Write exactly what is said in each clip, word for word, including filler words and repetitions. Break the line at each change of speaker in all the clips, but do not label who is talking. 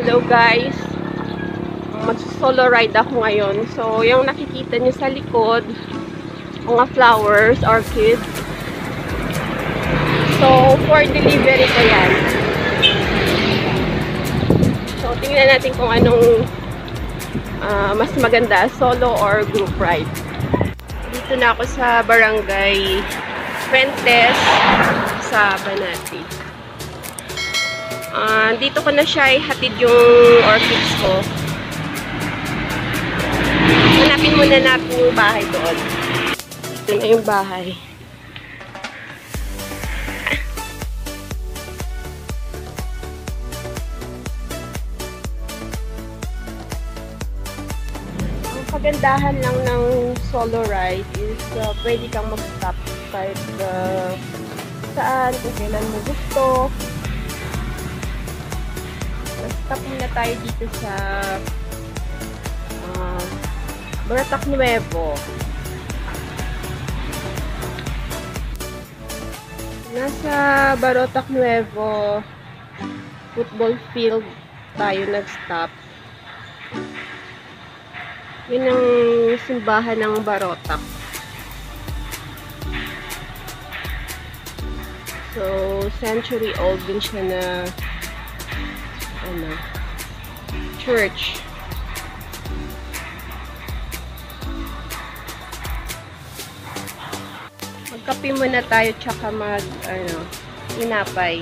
Hello guys, mag-solo ride ako ngayon. So, yung nakikita niyo sa likod, mga flowers, orchids. So, for delivery ko yan. So, tingnan natin kung anong uh, mas maganda, solo or group ride. Dito na ako sa Barangay Fuentes sa Banati. Uh, dito ko na siya ihatid yung orchids ko. Hanapin muna natin yung bahay doon. Ito na yung bahay. Ang kagandahan lang ng solo ride is uh, pwede kang mag-stop kahit uh, saan, kung kailan mo gusto. Stop muna tayo dito sa uh, Baratak Nuevo. Nasa Baratak Nuevo football field tayo nag-stop. Yun ang simbahan ng Barotac. So, century old din siya na ano, church. Magkape muna tayo tsaka mag ano, inapay.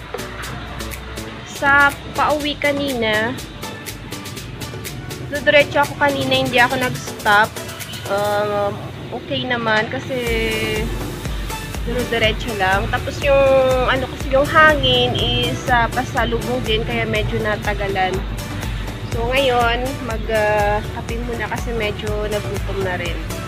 Sa pauwi kanina, diretso ako kanina, hindi ako nag-stop. Uh, okay naman kasi diretso lang. Tapos yung ano kasi yung hangin is uh, pasalubong din kaya medyo natagalan. So ngayon mag uh, kape muna kasi medyo nagutom na rin.